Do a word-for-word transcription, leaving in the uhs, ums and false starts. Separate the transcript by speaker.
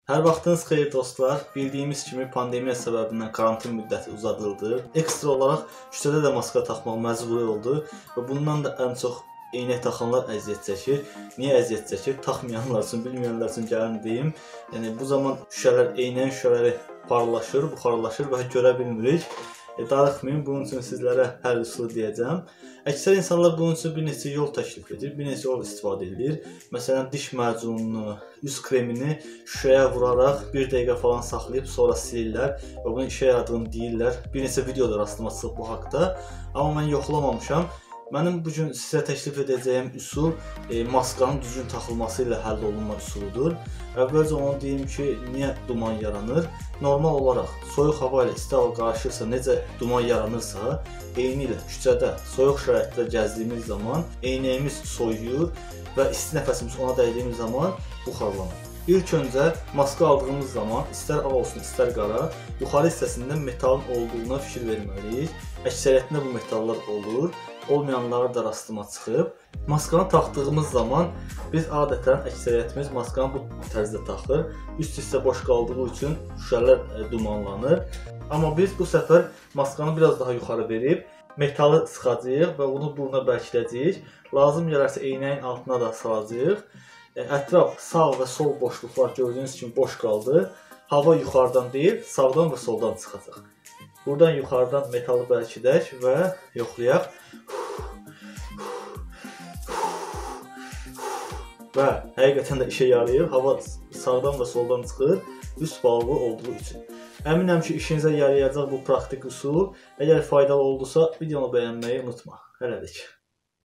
Speaker 1: Hər vaxtınız xeyir dostlar. Bildiyimiz kimi pandemiya səbəbindən karantin müddəti uzadıldı. Ekstra olaraq küçədə də maska taxmaq məcburi oldu və bundan da ən çox eynək taxanlar əziyyət çəkir. Niyə əziyyət çəkir? Taxmayanlar üçün, bilməyənlər üçün gəlin deyim. Yəni bu zaman şüşələr, eynəyin şüşələri parlalaşır, buxarlaşır və görə bilmirik. E, darıxmayın, bunun üçün sizlərə hər üsulu deyəcəm. Əksər insanlar bunun üçün bir neçə yol təklif edir, bir neçə yol istifadə edir. Məsələn, diş macununu, üz kremini şüşəyə vuraraq bir dəqiqə falan saxlayıb sonra silirlər və bunun işə yaradığını deyirlər. Bir neçə videoda rastıma çıxıb bu haqda, amma mən yoxlamamışam. Mənim bugün sizə təklif edəcəyim üsul e, maskanın düzgün taxılması ilə həll olunma üsuludur. Əvvəlcə onu deyim ki, niyə duman yaranır? Normal olaraq soyuq hava ilə isti hava qarışırsa, necə duman yaranırsa, eyni ilə küçədə soyuq şəraitdə gəzdiyimiz zaman eynəyimiz soyuyur və isti nəfəsimiz ona dəydiyimiz zaman buxarlanır. İlk öncə maska aldığımız zaman, istər ağ olsun, istər qara, yuxarı hissəsində metalın olduğuna fikir verməliyik. Əksəriyyətində bu metallar olur, olmayanları da rastıma çıxıb. Maskanı taxdığımız zaman biz adətən əksəriyyətimiz maskanı bu tərzdə taxır. Üst hissə boş qaldığı üçün şüşələr dumanlanır. Amma biz bu səfər maskanı biraz daha yuxarı verib metalı sıxacağıq və bunu buruna bərkidəcəyik. Lazım gələrsə eynəyin altına da salacağıq. Ətraf sağ və sol boşluqlar gördüyünüz kimi boş qaldı. Hava yuxarıdan deyil, sağdan və soldan çıxacaq. Buradan yuxarıdan metalı bərkidək və yoxlayaq. Və həqiqətən də işə yarayır. Hava sağdan və soldan çıxır, üst balığı olduğu üçün. Əminəm ki, işinizə yarayacaq bu praktik üsul. Əgər faydalı oldusa, videonu bəyənməyi unutma. Hələlik.